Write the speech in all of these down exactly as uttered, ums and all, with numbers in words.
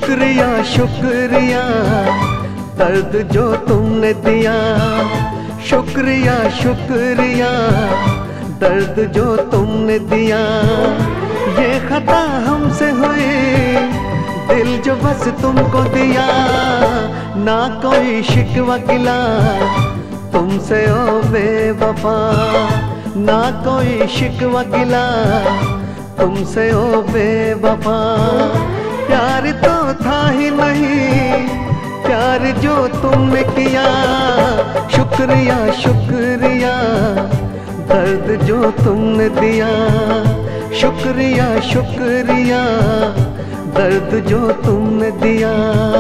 शुक्रिया शुक्रिया दर्द जो तुमने दिया, शुक्रिया शुक्रिया दर्द जो तुमने दिया। ये खता हमसे हुई, दिल जो बस तुमको दिया, ना कोई शिकवा गिला तुमसे ओ बेवफा, ना कोई शिकवा गिला तुमसे ओ बेवफा। प्यार तो था ही नहीं प्यार जो तुमने किया, शुक्रिया शुक्रिया दर्द जो तुमने दिया, शुक्रिया शुक्रिया दर्द जो तुमने दिया।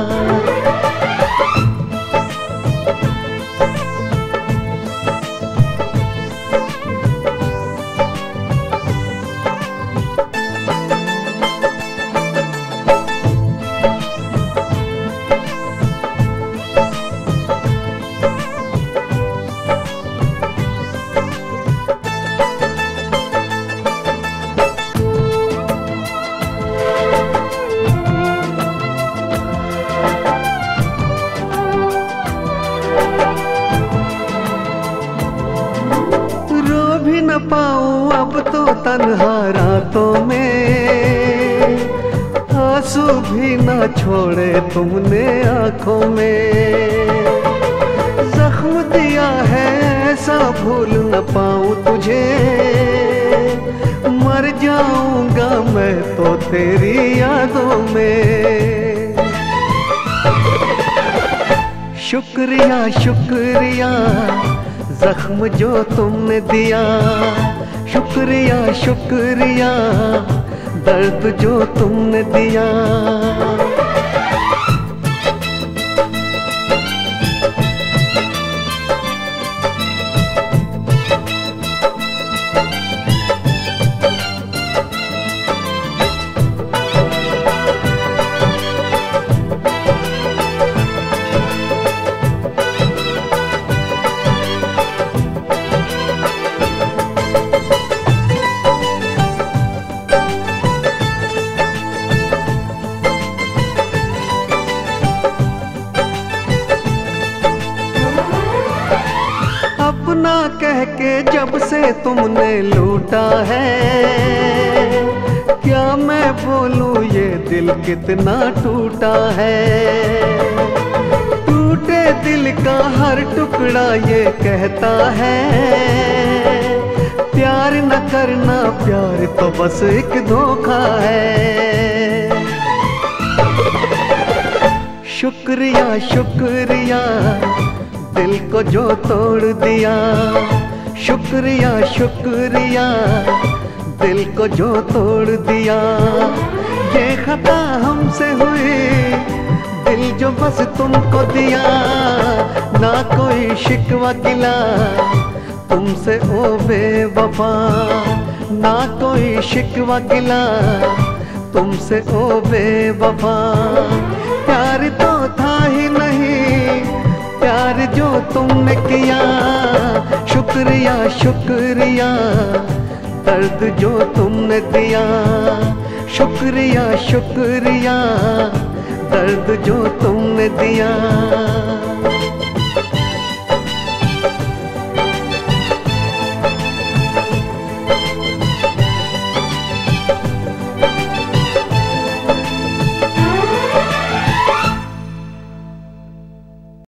न पाऊं अब तो तन्हा रातों में, आंसू भी न छोड़े तुमने आंखों में। जख्म दिया है ऐसा भूल न पाऊं तुझे, मर जाऊंगा मैं तो तेरी यादों में। शुक्रिया शुक्रिया जख्म जो तुमने दिया, शुक्रिया शुक्रिया दर्द जो तुमने दिया। अपना कह के जब से तुमने लूटा है, क्या मैं बोलूं ये दिल कितना टूटा है। टूटे दिल का हर टुकड़ा ये कहता है, प्यार न करना प्यार तो बस एक धोखा है। शुक्रिया शुक्रिया दिल को जो तोड़ दिया, शुक्रिया शुक्रिया दिल को जो तोड़ दिया। ये खता हमसे हुई, दिल जो बस तुमको दिया, ना कोई शिकवा गिला तुमसे ओ बेवफा, ना कोई शिकवा गिला तुमसे ओ बेवफा। प्यार तो था ही नहीं प्यार जो तुमने किया, शुक्रिया शुक्रिया दर्द जो तुमने दिया, शुक्रिया शुक्रिया दर्द जो तुमने दिया।